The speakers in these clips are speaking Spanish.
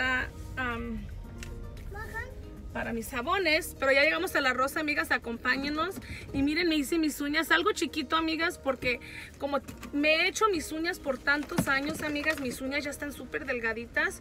para mis jabones, pero ya llegamos a la Rosa, amigas, acompáñenos. Y miren, me hice mis uñas, algo chiquito, amigas, porque como me he hecho mis uñas por tantos años, amigas, mis uñas ya están súper delgaditas,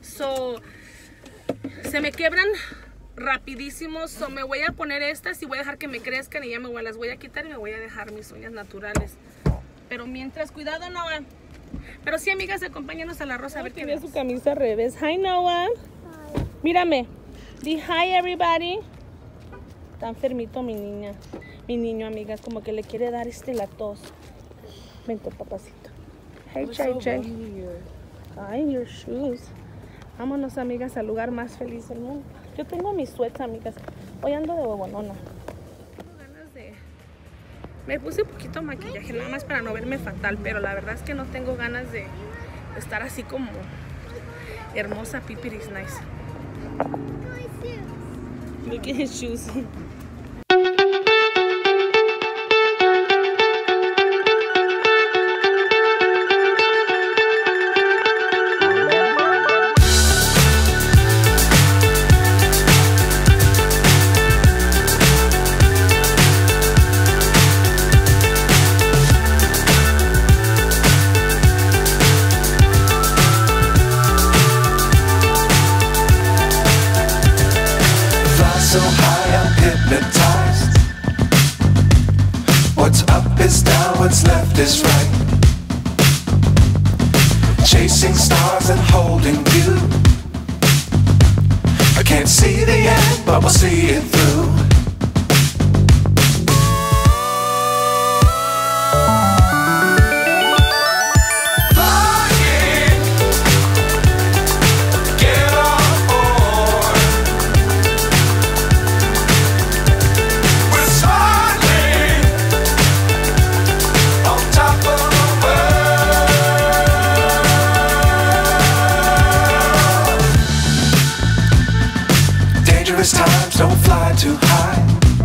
se me quebran rapidísimo, me voy a poner estas y voy a dejar que me crezcan y ya las voy a quitar y me voy a dejar mis uñas naturales. Pero mientras, cuidado, Noah. Pero sí, amigas, acompáñanos a la Rosa a ver qué ve su camisa al revés. Hi, Noah. Hi. Mírame. Di hi, everybody. Está enfermito mi niña. Mi niño, amigas, como que le quiere dar la tos. Vente, papacito. Hey, Chay Chay. Ay, your shoes. Vámonos, amigas, al lugar más feliz del mundo. Yo tengo mis sweats, amigas. Hoy ando de huevonona. Tengo ganas de... Me puse un poquito de maquillaje, nada más para no verme fatal, pero la verdad es que no tengo ganas de estar así como hermosa. Pipiris nice. Look at his shoes. So high I'm hypnotized. What's up is down, what's left is right. Chasing stars and holding you. I can't see the end, but we'll see it through. Times don't fly too high.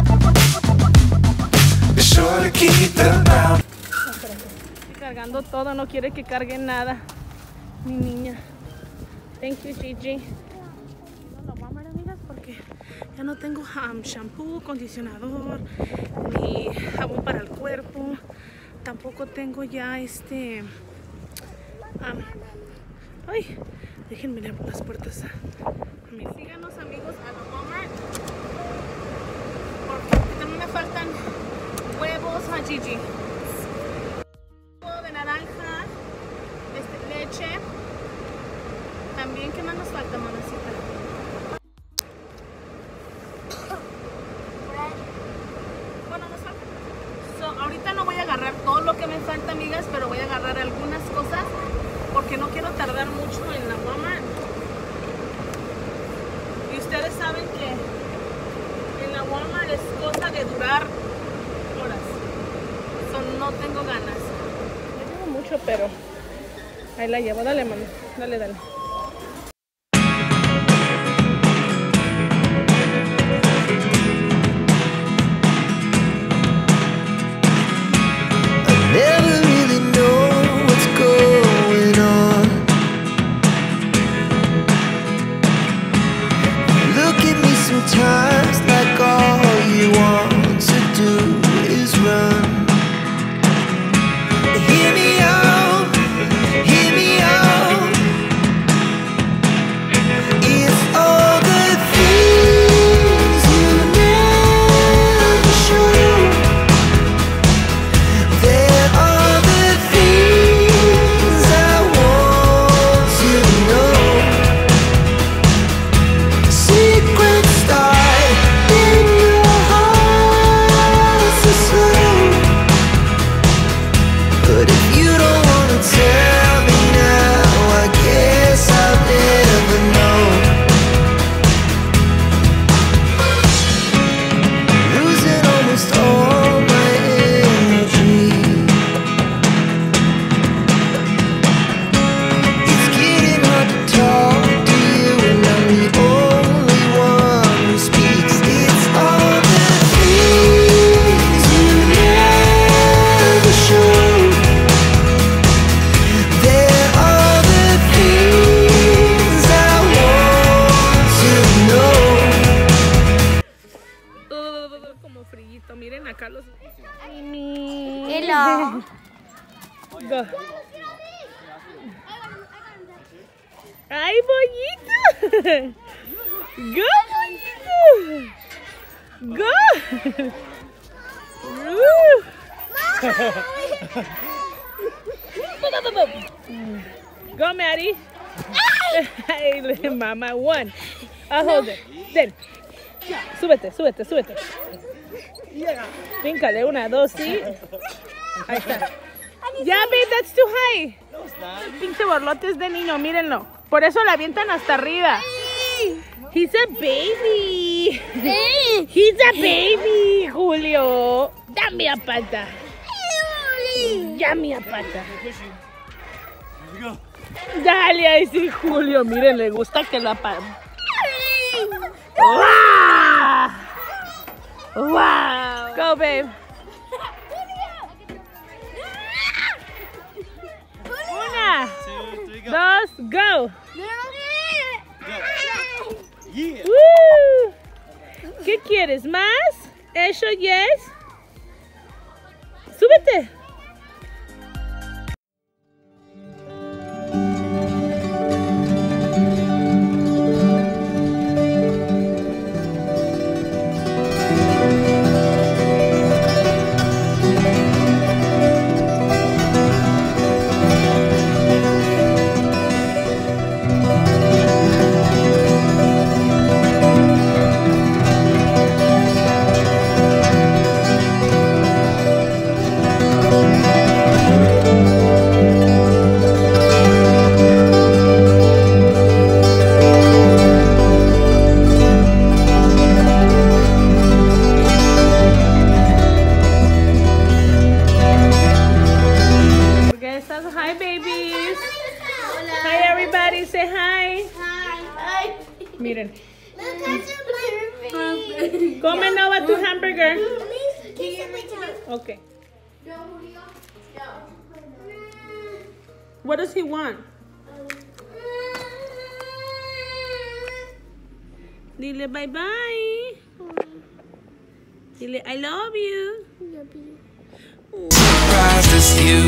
Be sure to keep the ground. Estoy cargando todo, no quiere que cargue nada. Mi niña. Thank you, Gigi. No lo vamos a ver, amigas, porque ya no tengo shampoo, acondicionador, ni jabón para el cuerpo. Tampoco tengo ya ay, déjenme mirar por las puertas. Síganos, amigos, a la Walmart, porque también me faltan huevos a Gigi. Huevo de naranja, leche. También, ¿qué más nos falta, mamacita? Bueno, nos falta. Ahorita no voy a agarrar todo lo que me falta, amigas, pero voy a agarrar algunas cosas porque no quiero tardar mucho en la Walmart. Y ustedes saben que en la Walmart es cosa de durar horas. No tengo ganas. No tengo mucho, pero ahí la llevo. Dale, mami. Dale, dale. Carlos. Hello. Go. ¡Ay, bollito! ¡Go, bollito! ¡Go! Go, Maddie. Hey, mama, one. I'll hold it. Then. Súbete, súbete, súbete. Píncale, 1, 2, sí. Ahí está. Ya, babe, that's too high. Pinche borlote es de niño, mírenlo. Por eso la avientan hasta arriba. He's a baby. He's a baby, Julio. Dame a pata. Dame a pata. Dale ahí sí, Julio. Miren, le gusta que la pata. ¡Wow! ¡Wow! Go, babe. 1, 2, go. ¿Qué quieres? ¿Más? ¿Eso yes? Súbete. Hi, babies. Hi, everybody. Say hi. Hi. Miren. Come Nova tu hamburger. Okay. What does he want? Dile bye bye. Dile I love you. Surprised it's you.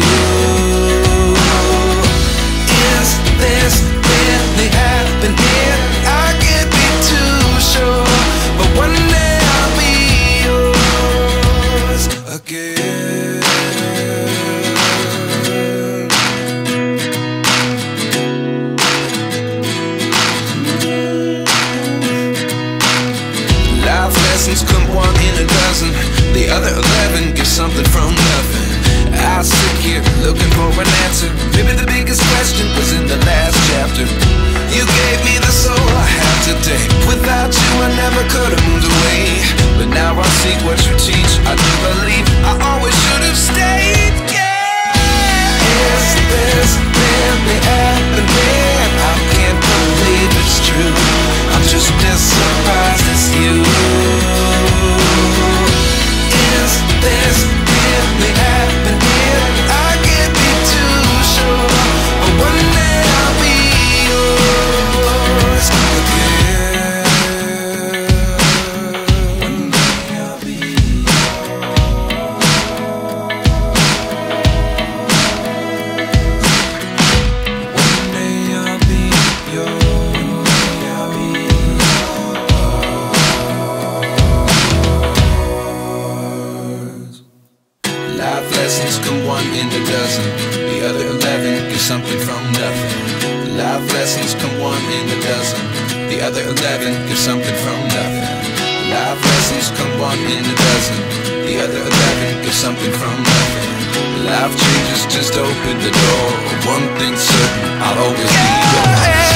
Is this really happening? I can't be too sure, but one day I'll be yours again. Life lessons come 1 in a dozen. The other 11 get something from nothing. I sit here looking for an answer. Maybe the biggest question was in the last chapter. You gave me the soul I have today. Without you I never could have moved away. But now I see what you teach. I do believe I always should have stayed. Yeah. Is this really happening? I can't believe it's true. I'm just as surprised as you. Is this really happening? I can't be too sure, but one day I'll be yours again. One day I'll be One day I'll be yours. I'll be yours. Life lessons come 1 in a dozen. The other 11 get something from nothing. Life lessons come 1 in a dozen. The other 11 get something from nothing. Life lessons come 1 in a dozen. The other 11 get something from nothing. Life changes just open the door. One thing's certain, I'll always be yours.